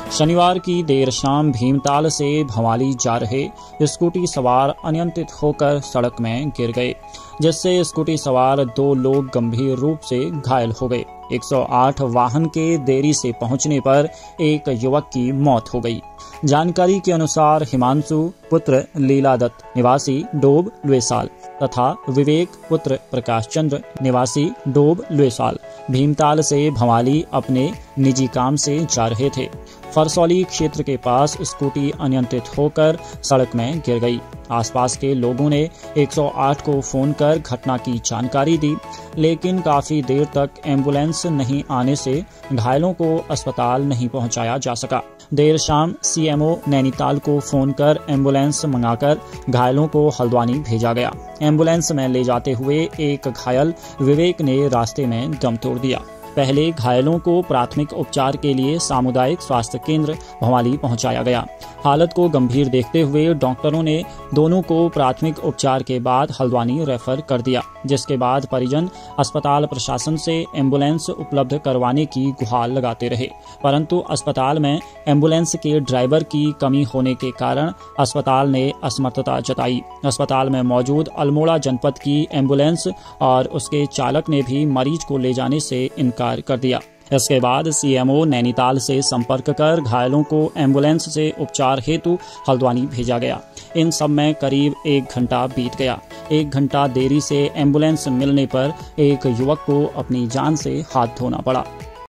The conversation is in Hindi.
शनिवार की देर शाम भीमताल से भवाली जा रहे स्कूटी सवार अनियंत्रित होकर सड़क में गिर गए, जिससे स्कूटी सवार 2 लोग गंभीर रूप से घायल हो गए। 108 वाहन के देरी से पहुंचने पर एक युवक की मौत हो गई। जानकारी के अनुसार हिमांशु पुत्र लीला दत्त निवासी डोब लुएसाल तथा विवेक पुत्र प्रकाश चंद्र निवासी डोब लुएसाल भीमताल से भवाली अपने निजी काम से जा रहे थे। फरसौली क्षेत्र के पास स्कूटी अनियंत्रित होकर सड़क में गिर गई। आसपास के लोगों ने 108 को फोन कर घटना की जानकारी दी, लेकिन काफी देर तक एम्बुलेंस नहीं आने से घायलों को अस्पताल नहीं पहुंचाया जा सका। देर शाम सीएमओ नैनीताल को फोन कर एम्बुलेंस मंगाकर घायलों को हल्द्वानी भेजा गया। एम्बुलेंस में ले जाते हुए एक घायल विवेक ने रास्ते में दम तोड़ दिया। पहले घायलों को प्राथमिक उपचार के लिए सामुदायिक स्वास्थ्य केंद्र भवाली पहुंचाया गया। हालत को गंभीर देखते हुए डॉक्टरों ने दोनों को प्राथमिक उपचार के बाद हल्द्वानी रेफर कर दिया, जिसके बाद परिजन अस्पताल प्रशासन से एम्बुलेंस उपलब्ध करवाने की गुहार लगाते रहे, परंतु अस्पताल में एम्बुलेंस के ड्राइवर की कमी होने के कारण अस्पताल ने असमर्थता जताई। अस्पताल में मौजूद अल्मोड़ा जनपद की एम्बुलेंस और उसके चालक ने भी मरीज को ले जाने से इनकार कर दिया। इसके बाद सीएमओ नैनीताल से संपर्क कर घायलों को एम्बुलेंस से उपचार हेतु हल्द्वानी भेजा गया। इन सब में करीब 1 घंटा बीत गया। 1 घंटा देरी से एम्बुलेंस मिलने पर एक युवक को अपनी जान से हाथ धोना पड़ा।